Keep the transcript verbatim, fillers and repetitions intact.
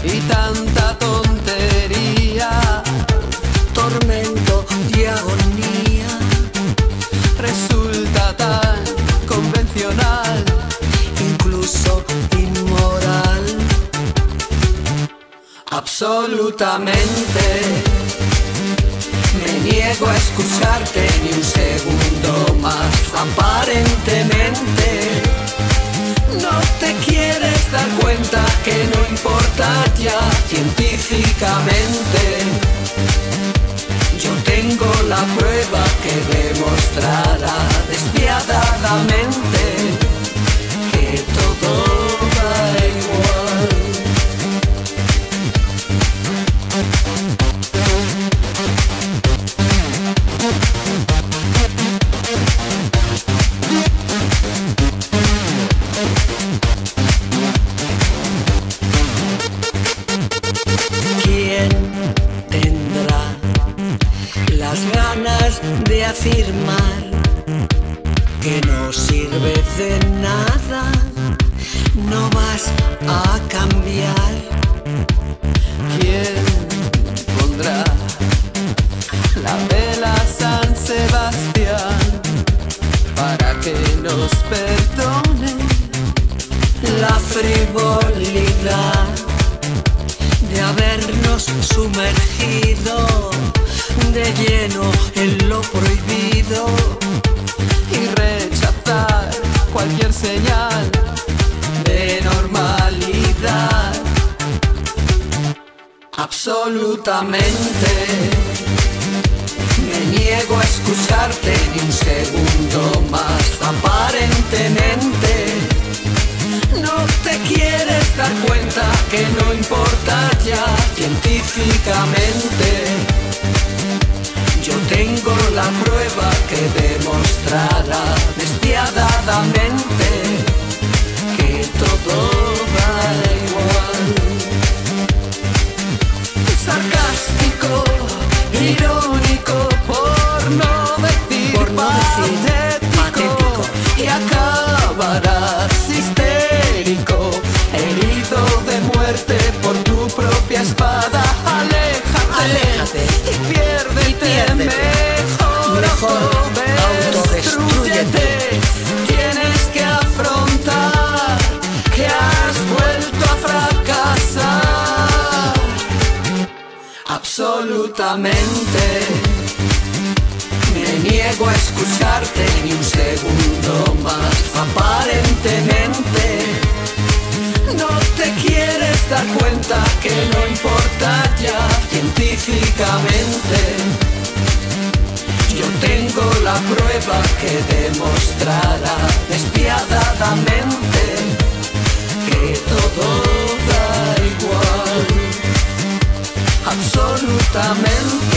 y tanta tontería, tormento y agonía, resulta tan convencional, incluso inmoral. Absolutamente me niego a escucharte ni un segundo más. Aparentemente no te quieres dar cuenta que no importa ya científicamente. Yo tengo la prueba que demostrará despiadadamente que todo da igual. De afirmar que no sirve de nada, no vas a cambiar. ¿Quién pondrá la vela a San Sebastián para que nos perdone la frivolidad de habernos sumergido de lleno en lo prohibido y rechazar cualquier señal de normalidad? Absolutamente me niego a escucharte ni un segundo más. Aparentemente no te quieres dar cuenta que no importa ya científicamente. Yo tengo la prueba que demostrará despiadadamente que todo da igual. Sarcástico, irónico, por no decir, por no decir patético, y acabarás histérico, herido de muerte por tu propia espada. Aléjate, aléjate y piérdete, y piérdete. Mejor, mejor autodestrúyete. Tienes que afrontar que has vuelto a fracasar. Absolutamente me niego a escucharte ni un segundo más. Aparentemente no te quieres dar cuenta que no importa ya científicamente. Yo tengo la prueba que demostrará despiadadamente que todo da igual. Absolutamente